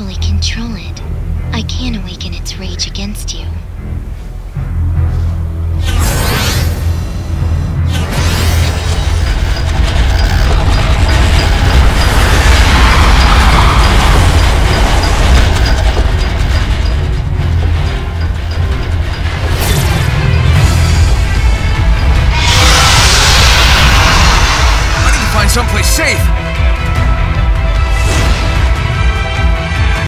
fully control it, I can awaken its rage against you.